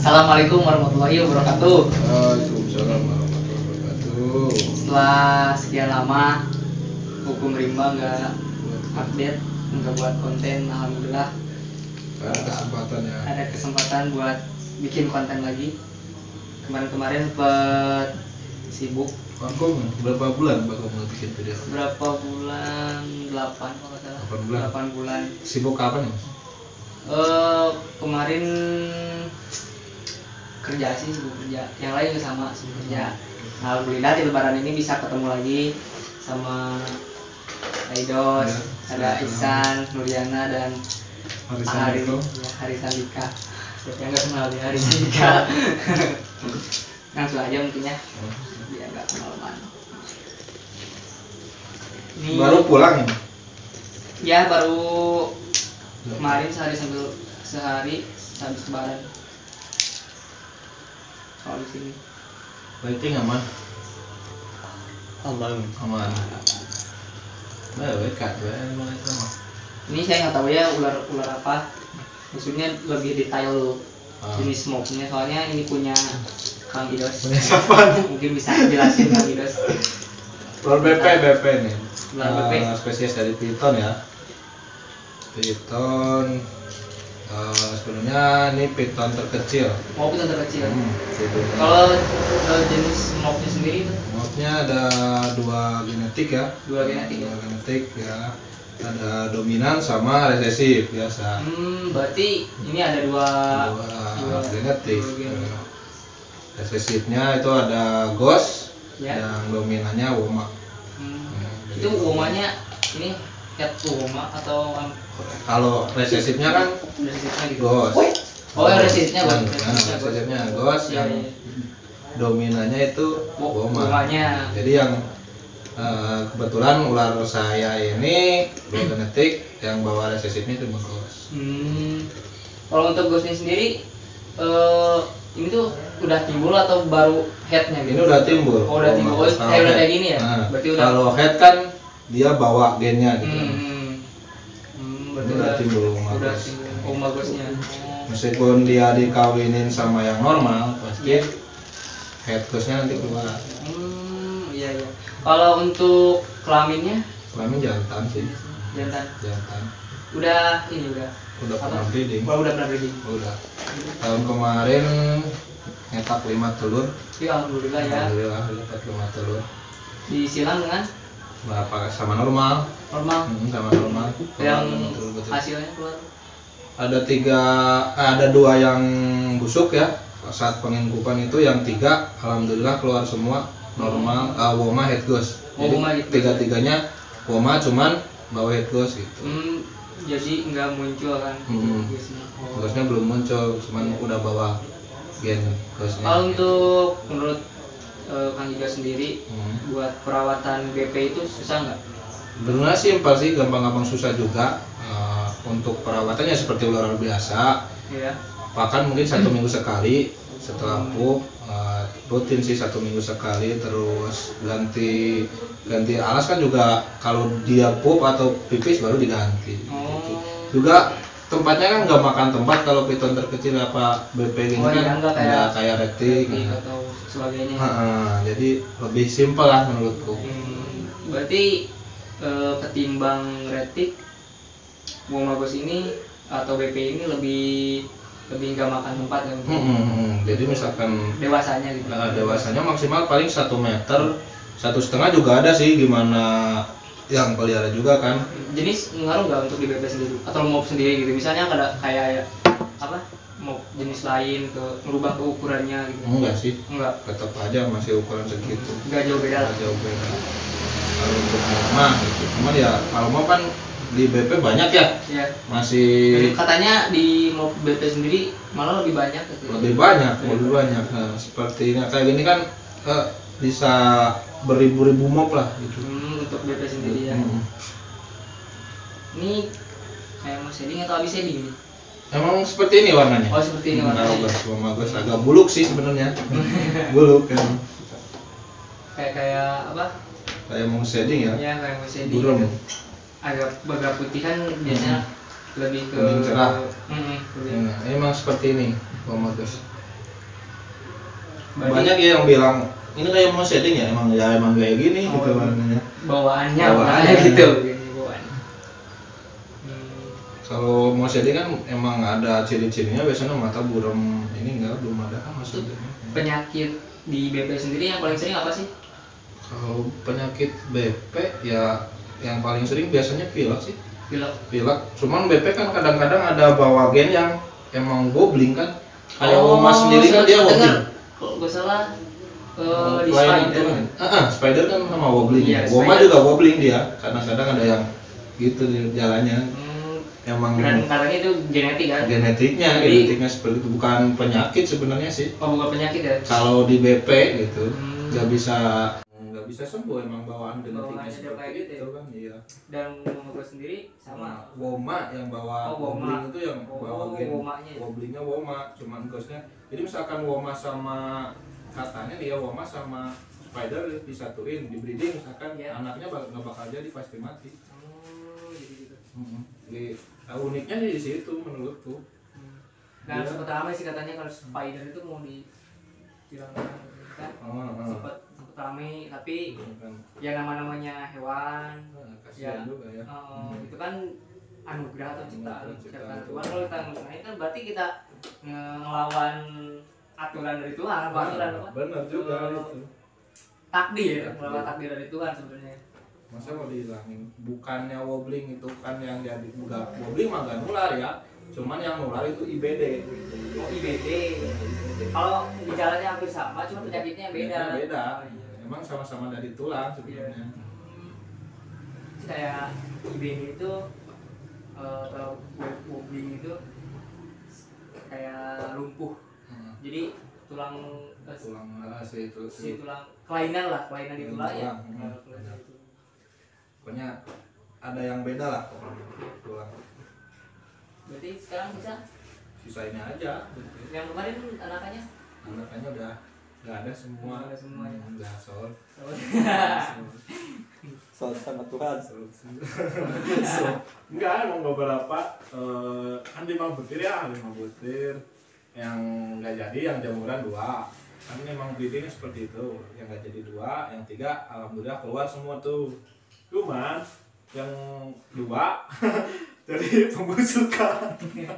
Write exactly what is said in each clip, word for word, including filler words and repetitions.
Assalamualaikum warahmatullahi wabarakatuh. Waalaikumsalam warahmatullahi wabarakatuh. Setelah sekian lama Hukum Rimba nggak update, nggak buat konten, alhamdulillah Ada kesempatan ya. ada kesempatan buat bikin konten lagi. Kemarin-kemarin sempet sibuk. Vakum berapa bulan Vakum nggak bikin video? Berapa bulan? delapan kalau nggak salah. delapan bulan. delapan bulan. Sibuk kapan ya? Eh kemarin kerja sih, sibuk kerja. Yang lain juga sama, sibuk kerja. Alhamdulillah di lebaran ini bisa ketemu lagi sama Aidos, Ya, ada Ihsan, Nuriana dan Harisan Hari, Diko. ya, Harisan Dika. Siapa yang nggak kenal dia Harisan Dika? Langsung aja mungkin ya, biar nggak kemalaman. Ini- Baru pulang ini? Ya baru kemarin sehari sambil sehari habis lebaran. Kalau di sini. Rating aman? Aman. Aman. Nah, wekat, emang sama. Ini saya nggak tahu ya ular ular apa. Maksudnya lebih detail Ah. jenis mob-nya, soalnya ini punya Kang Idos. Punya siapa? Mungkin bisa jelasin Kang Idos. Ular B P, B P nih. Ular B P. Eh, spesies dari piton ya. Piton. eh, sebenarnya ini piton terkecil. Mob itu terkecil. Hmm, sebenarnya. Kalau eh, jenis mob-nya sendiri itu Mobnya ada dua genetik ya. dua genetik ya. Dua genetik ya. Ada dominan sama resesif biasa. Hmm, berarti ini ada dua Dua genetik. dua genetik. Resesifnya itu ada ghost, Ya. yang dominannya woma. Hmm. Ya, Itu jadi- womanya ini cat woma atau am- Kalau resesifnya kan resistifnya gitu. ghost. Oh, yang resistifnya ghost. Yang- Resistifnya nah, ghost. resesifnya ghost, Iya, yang iya. dominannya itu Wo- woma. womanya. Jadi yang eh, kebetulan ular saya ini dua genetik, yang bawa resesifnya itu ghost. Hmm. Kalau untuk ghostnya sendiri, eh ini tuh udah timbul atau baru headnya Ini gitu? udah timbul. Oh, udah timbul. Oh, Kalau kayak udah head- kayak gini ya? Nah, Berarti udah. Kalau head kan dia bawa gennya gitu. Hmm. Hmm, berarti Ini udah timbul woma Udah ghost. timbul woma ghostnya. Meskipun dia dikawinin sama yang normal, pasti Iya. head ghostnya nanti keluar. Hmm, iya iya. Kalau untuk kelaminnya Kelamin jantan sih, jantan. jantan. Udah ini udah. Udah Apa? pernah breeding. Oh, udah pernah breeding. Udah. Tahun kemarin nyetak lima telur. Ya alhamdulillah ya. Alhamdulillah dapat lima telur. Disilang dengan Berapa sama normal? normal. Hmm, sama normal. Yang Lima telur betul. hasilnya keluar. Ada tiga, eh, ada dua yang busuk ya. Saat pengingkupan itu yang tiga, alhamdulillah keluar semua normal. Uh, woma head ghost. Oh, Jadi woma head ghost. tiga-tiganya woma, cuman bawa head ghost gitu. Hmm, jadi nggak muncul kan? Hmm. Ghostnya. Oh. Ghostnya belum muncul, cuman udah bawa gen ghostnya. Kalau untuk menurut eh, Kang Iga sendiri Hmm. buat perawatan B P itu susah nggak? Sebenarnya simpel sih, gampang-gampang susah juga. Uh, untuk perawatannya seperti ular biasa, Iya. pakan mungkin satu minggu sekali setelah pup, uh, rutin sih satu minggu sekali, terus ganti ganti alas kan juga kalau dia pup atau pipis baru diganti. Oh. Juga tempatnya kan nggak makan tempat kalau piton terkecil apa B P gini Oh, iya, kan nggak kayak- nggak kayak retik. Retik Nah. atau sebagainya. Heeh, jadi lebih simpel lah menurutku. Hmm, berarti eh, ketimbang retik, woma ghost ini atau B P ini lebih lebih nggak makan tempat ya? Hmm, hmm, hmm. Jadi misalkan Dewasanya gitu. nah, dewasanya maksimal paling satu meter, satu setengah juga ada sih, gimana yang pelihara juga kan. Jenis ngaruh nggak untuk di B P sendiri atau mob sendiri gitu? Misalnya ada kayak apa mob jenis lain ke merubah ke ukurannya gitu? Enggak sih, Enggak, tetap aja masih ukuran segitu. nggak jauh beda lah. Nggak jauh beda. Kalau untuk mah gitu, cuman ya kalau mau kan di B P banyak ya, Ya. masih Katanya di mob B P sendiri malah lebih banyak gitu. lebih banyak, lebih banyak. Nah, seperti ini kayak gini kan eh, bisa beribu-ribu mob lah gitu. Hmm, untuk B P sendiri ya. Hmm. Ini kayak mas shading atau habis shading nih? Emang seperti ini warnanya? Oh, seperti ini Hmm, warnanya. tahu, Bos. Wah, bagus, agak buluk sih sebenarnya. Buluk kan. Kayak kayak apa? Kayak mau shading ya. Ya kayak mas shading. Burem. Agak agak putih kan biasanya lebih ke Kuning cerah. Mm-mm, lebih- Nah, emang seperti ini, Wah, bagus. Berarti- banyak ya yang bilang ini kayak mau setting ya, emang ya emang kayak gini Oh, gitu makanya. bawaannya Bawaannya. bawaannya gitu bawaan. Hmm, Kalau mau setting kan emang ada ciri-cirinya, biasanya mata buram, ini enggak, belum ada kan maksudnya. penyakit di B P sendiri yang paling sering apa sih? Kalau penyakit B P ya yang paling sering biasanya pilek sih. Pilek. Pilek. Cuman B P kan kadang-kadang ada bawa gen yang emang wobbling kan. Kayak Oh, Woma sendiri kan saya dia dengar. wobbling. Kalau nggak salah eh, di Lain Spider. itu kan. Ah, ah, Spider kan sama wobbling. Iya, Woma Spider. juga wobbling dia. Kadang-kadang ada yang gitu di jalannya. Hmm, Emang dan katanya itu genetik kan? genetiknya, Jadi- genetiknya seperti itu, bukan penyakit sebenarnya sih. Oh, bukan penyakit ya? Kalau di B P gitu Hmm. nggak bisa nggak bisa sembuh, emang bawaan genetiknya Bawaannya dia kayak seperti gitu itu ya? kan. Iya. Dan mama gue sendiri sama. Woma yang bawa Oh, Woma. wobbling itu yang Oh, bawa gen Womanya. wobblingnya Woma, cuman gosnya. Jadi misalkan Woma sama katanya nih ya, Woma sama Spider disatuin, di breeding misalkan, Iya. anaknya bak- nggak bakal jadi, pasti mati. Oh, gitu-gitu. Mm-mm. Di, nah, uniknya di situ menurutku. Hmm. Dan Iya. sempat ramai sih katanya kalau Spider itu mau di bilang kan Oh, oh. sempat sempat ramai, tapi Kan. ya nama-namanya hewan Nah, kasihan ya, juga ya. eh, Hmm. itu kan anugerah atau ciptaan Anugerah ciptaan ciptaan Tuhan. Tuhan. Kalau kita musnahin kan berarti kita nge- ngelawan aturan dari Tuhan, apa aturan apa? Benar juga Eh, itu. Takdir, Takdir. ngelawan takdir dari Tuhan sebenarnya. Masa mau dihilangin? Bukannya wobbling itu kan yang jadi enggak, wobbling mah nggak nular ya. Cuman yang nular itu I B D. Oh, I B D. Kalau gejalanya hampir sama, cuma penyakitnya beda. Ternyata beda. Oh, iya. Emang sama-sama dari tulang sebenarnya. Kayak I B D itu eh, atau wobbling itu kayak lumpuh. Hmm. Jadi tulang eh, Tulang ah, si itu si tulang kelainan lah, kelainan di tulang ya. Tulang, hmm. Eh, kelainan di tulang. Pokoknya ada yang beda lah tulang. Berarti sekarang bisa Sisanya aja. yang kemarin anakannya Anaknya udah nggak ada semua. Nggak ada semua ya. Hmm, udah sold. Salat sama Tuhan. Sold. So, enggak, emang beberapa eh, kan lima butir ya, lima butir yang nggak jadi, yang jamuran dua. Kan memang breedingnya seperti itu, yang nggak jadi dua, yang tiga alhamdulillah keluar semua tuh. Cuman yang dua jadi pembusukan.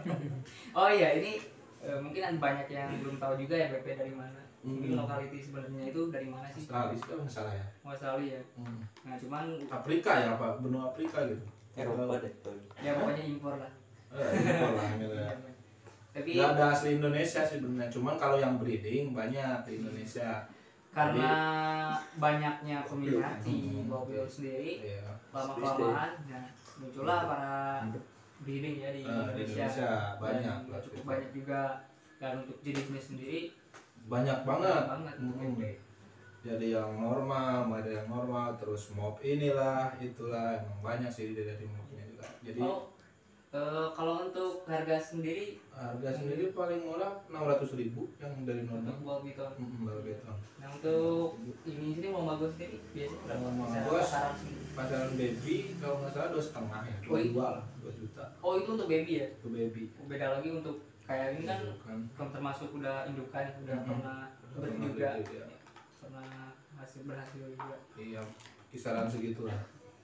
Oh iya, ini eh, mungkin ada banyak yang belum tahu juga ya B P dari mana. Mungkin Hmm. lokality sebenarnya itu dari mana sih? Australia itu nggak salah ya. Oh, Australia ya. Hmm. Nah, cuman Afrika ya, apa benua Afrika gitu. Eropa deh. ya pokoknya impor lah. Eh, impor lah ini lah. Tapi Nggak ada asli Indonesia sih benar. Cuman kalau yang breeding banyak di Indonesia. karena banyaknya peminat Hmm. di Bobel sendiri, Iya. lama kelamaan nah muncullah para breeding ya di Eh, di Indonesia. Indonesia banyak Dan waktu cukup itu. banyak juga, dan untuk jenisnya sendiri Banyak banget. banyak banget. Hmm. Jadi yang normal, ada yang normal, terus mob inilah, itulah, emang banyak sih dari mobnya juga. Jadi Oh, eh, kalau untuk harga sendiri harga sendiri paling murah enam ratus ribu yang dari untuk normal. ball piton. Hmm, baru beton. Nah untuk ini sini mau bagus sendiri biasanya berapa? Mau Bisa bagus. pasaran sendiri. Pasaran baby kalau nggak salah dua setengah ya, dua Wih. dua lah, dua juta. Oh itu untuk baby ya? Itu baby. Beda lagi untuk kayak ini kan kan. kan termasuk udah indukan, udah Mhm. pernah Udah ber pernah juga, breed, ya. pernah hasil berhasil juga. Iya, kisaran segitulah,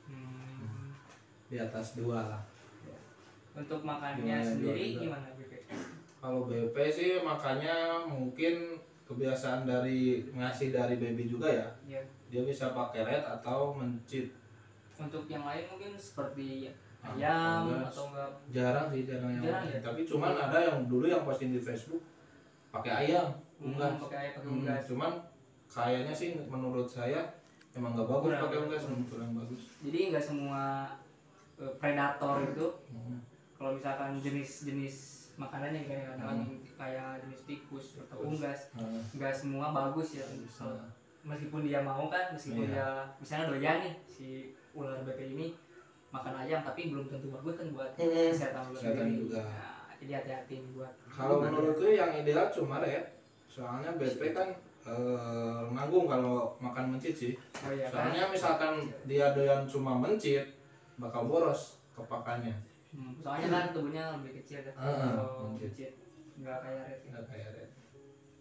Hmm. di atas dua lah. Untuk makannya Gimana sendiri juga? gimana B P? Kalau B P sih makanya mungkin kebiasaan dari ngasih dari baby juga ya. Ya. Dia bisa pakai red atau mencit. Untuk yang lain mungkin seperti Ah, ayam enggak. atau enggak? Jarang sih, jarang yang Jarang lain. ya? Tapi cuman ada yang dulu yang posting di Facebook pakai ayam, unggas. Hmm, pakai ayam, pakai Hmm, unggas. cuman kayaknya sih menurut saya emang nggak bagus Kurang pakai bagus. unggas, hmm, kurang bagus. Jadi nggak semua eh, predator itu Hmm. kalau misalkan jenis-jenis makanannya kayak Hmm. kayak jenis tikus atau Tikus. unggas, Hmm. nggak semua bagus ya. Bisa. Meskipun dia mau kan, meskipun Iya. dia misalnya doyan nih si ular B P ini makan ayam, tapi belum tentu bagus kan buat Hmm. kesehatan ular Kesehatan sendiri. juga. Nah, jadi hati-hati nih buat Kalau menurutku yang ideal cuma red, soalnya B P kan eh, nanggung kalau makan mencit sih. oh, iya kan? Soalnya misalkan dia doyan cuma mencit, bakal boros kepakannya. Hmm, soalnya kan tubuhnya lebih kecil kan Ah, kalau mencit. kecil nggak kayak red ya. Nggak kayak red.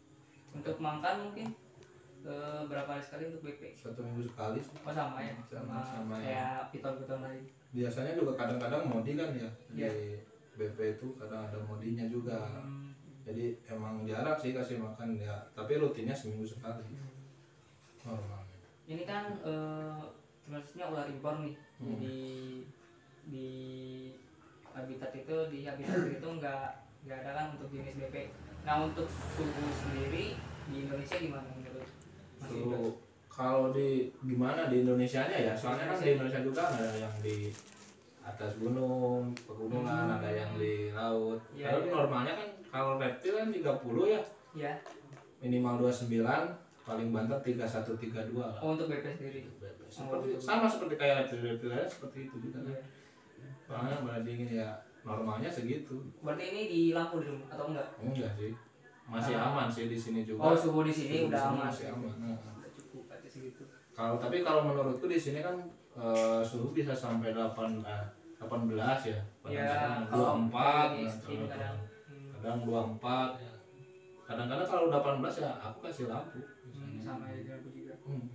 Untuk makan mungkin eh, berapa hari sekali untuk B P? Satu minggu sekali sih. Oh sama ya, Sama- sama ya. kayak piton-piton lain. Biasanya juga kadang-kadang modi kan ya di Iya. B P itu kadang ada modinya juga. Hmm. Jadi emang jarang sih kasih makan ya, tapi rutinnya seminggu sekali. Normalnya. Ini kan eh, maksudnya ular impor nih. Hmm. Jadi di habitat itu di habitat itu nggak nggak ada kan untuk jenis B P. Nah untuk suhu sendiri di Indonesia gimana menurut Mas Indra? Suhu kalau di gimana di Indonesianya ya, soalnya kan di Indonesia juga ada yang di atas gunung, pegunungan, Hmm. ada yang di laut. Iya, Kalau iya. normalnya kan kalau reptil kan tiga puluh ya, Ya, minimal dua puluh sembilan, paling banter tiga puluh satu tiga puluh dua lah. oh untuk B P sendiri. Seperti, sama seperti kayak reptil-reptil lain seperti itu juga kan. Iya. Soalnya pada dingin ya normalnya segitu. Berarti ini di lampu di rumah atau enggak? Enggak sih. Masih Ah. aman sih di sini juga. Oh suhu di sini Suhu di udah sini aman. masih aman. Nah. Udah cukup aja segitu. Kalau tapi kalau menurutku di sini kan eh, suhu bisa sampai delapan eh, delapan belas ya. Ya, Kadang-kadang kalau dua puluh empat, lagi nah, ekstrim kalau- kadang. Hmm, kadang dua puluh empat ya. Kadang-kadang kalau delapan belas ya aku kasih lampu. hmm, sama ya dengan aku juga. Hmm.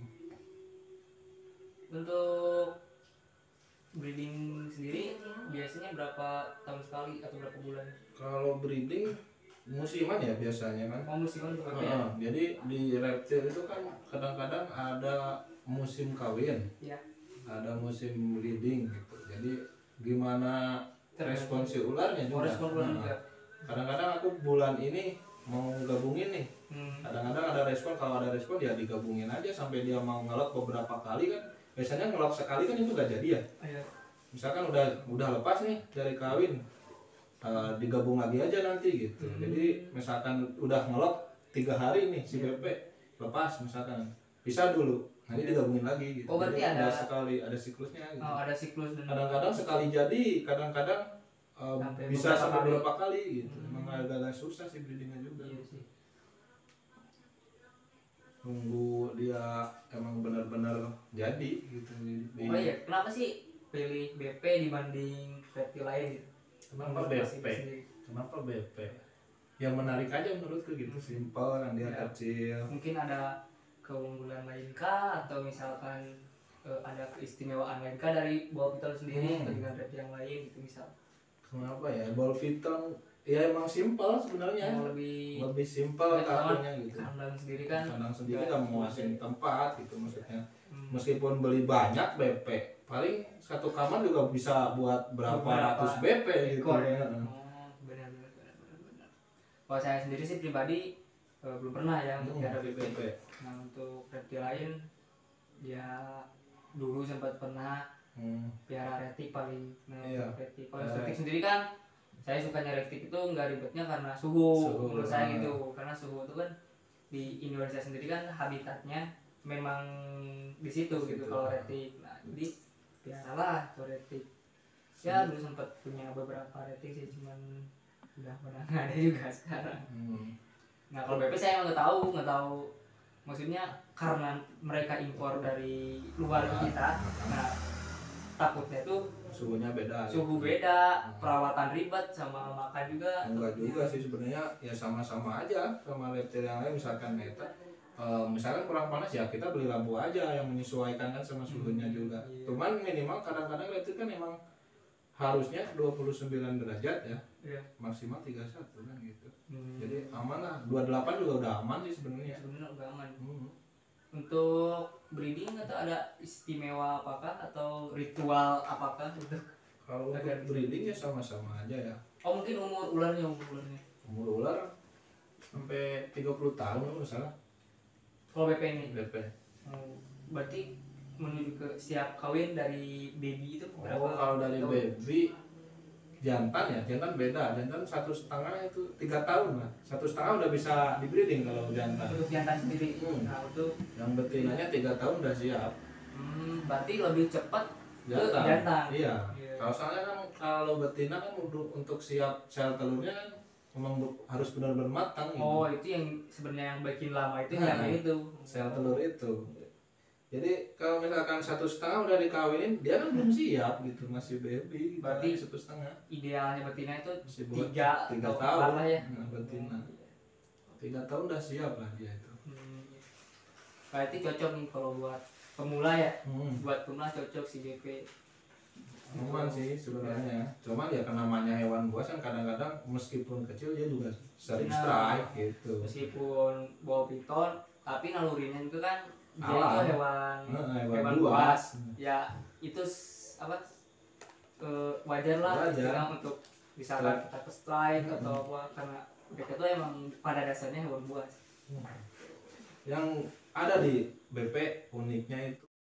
Untuk breeding sendiri biasanya berapa tahun sekali atau berapa bulan? Kalau breeding musiman ya biasanya kan. Oh musiman untuk B P ya? Heeh, jadi di reptil itu kan kadang-kadang ada musim kawin, Ya. ada musim breeding gitu. Jadi gimana respon si ularnya Oh juga. respon bulan Nah, juga. kadang-kadang aku bulan ini mau gabungin nih. Hmm. Kadang-kadang ada respon, kalau ada respon ya digabungin aja sampai dia mau ngelok beberapa kali kan. Biasanya ngelok sekali kan itu gak jadi ya. Ayo. Misalkan udah udah lepas nih dari kawin, eh, digabung lagi aja nanti gitu. Hmm. Jadi misalkan udah ngelok tiga hari nih si B P lepas misalkan, bisa dulu, nanti digabungin lagi gitu. Oh, berarti Jadi ada- sekali ada siklusnya gitu. Oh, ada siklus dan Kadang-kadang sekali jadi, kadang-kadang eh, Sampai bisa beberapa sampai kali. beberapa kali gitu. Hmm. Emang agak-agak susah sih breedingnya juga. Iya sih. Nunggu dia emang benar-benar jadi gitu. Di- Oh iya, kenapa sih pilih B P dibanding reptil lain gitu? Kenapa Menurut B Mas P? Indra sendiri. Kenapa B P? Yang menarik aja menurutku gitu, simpel kan dia Ya. kecil. Mungkin ada keunggulan lain kah atau misalkan eh, ada keistimewaan lain kah dari ball piton sendiri Hmm. atau dengan reptil yang lain gitu misal? Kenapa ya? Ball piton ya emang simpel sebenarnya. Mau lebih Lebih simpel Ya, karena kakunya gitu. kandang sendiri kan Kandang sendiri nggak- nggak muasin tempat gitu maksudnya. Hmm. Meskipun beli banyak B P, paling satu kamar juga bisa buat berapa Beberapa ratus B P gitu. ekor ya. Heeh. Oh, benar benar benar benar benar. Kalau saya sendiri sih pribadi eh, belum pernah ya untuk Hmm, pelihara B P. B P. Nah untuk reptil lain ya dulu sempat pernah Hmm. pelihara retik paling. Nah, Iya. untuk retik. Kalau Eh. retik sendiri kan saya sukanya retik itu nggak ribetnya karena suhu, Suhu, menurut saya ah. gitu. Karena suhu itu kan di Indonesia sendiri kan habitatnya memang di situ Di gitu situ, kalau ah. retik. Nah jadi peliharalah tuh retik. Ya dulu sempat punya beberapa retik sih cuman udah pernah nggak ada juga sekarang. Hmm. Nah kalau B P saya emang nggak tahu, nggak tahu. Maksudnya karena mereka impor dari luar kita, nah takutnya tuh Suhunya beda. suhu gitu. beda, Hmm. perawatan ribet sama makan juga. Enggak juga sih sebenarnya, ya sama-sama aja sama reptil yang lain. Misalkan meta eh, misalkan kurang panas ya kita beli lampu aja yang menyesuaikan kan sama suhunya Hmm, juga. iya. Cuman minimal kadang-kadang reptil kan emang harusnya dua puluh sembilan derajat ya, Iya. maksimal tiga puluh satu kan gitu. Hmm. Jadi aman lah, dua puluh delapan juga udah aman sih sebenarnya. Sebenarnya udah aman. Hmm. Untuk breeding atau ada istimewa apakah atau ritual apakah gitu? Kalau untuk Agar- breeding ya sama-sama aja ya. Oh mungkin umur ularnya umur ularnya. Umur ular sampai tiga puluh tahun kalau nggak salah. Kalau B P ini, B P. oh, berarti menuju ke siap kawin dari baby itu berapa? Oh, kalau dari tahun? baby jantan ya, jantan beda. Jantan satu setengah itu tiga tahun lah. Satu setengah udah bisa di breeding kalau jantan. Untuk jantan sendiri. Hmm. Nah itu, Yang betinanya tiga tahun udah siap. hmm, berarti lebih cepat ke Jantan. jantan. Iya. Iya. Kalau soalnya kan kalau betina kan untuk, untuk siap sel telurnya kan memang bu- harus benar-benar matang gitu. Oh itu yang sebenarnya yang bikin lama itu Nah, yang itu. Sel telur itu. Jadi kalau misalkan satu setengah udah dikawinin, dia kan belum siap gitu, masih baby. Gitu, Berarti masih satu setengah. Idealnya betina itu Masih buat tiga tiga atau tahun empat lah ya. nah, betina. tiga tahun udah siap lah dia itu. Hmm. Berarti cocok nih kalau buat pemula ya. Hmm. Buat pemula cocok si B P. Aman sih sebenarnya, cuman ya karena namanya hewan buas kan kadang-kadang meskipun kecil dia juga sering Nah, strike gitu. Meskipun bawa piton, tapi nalurinya itu kan dia Alam. itu hewan Nah, hewan hewan buas. buas. Ya itu s- apa eh, wajar lah Wajar. istilahnya untuk misalkan kita ke strike atau apa, karena mereka itu emang pada dasarnya hewan buas. Yang ada di B P uniknya itu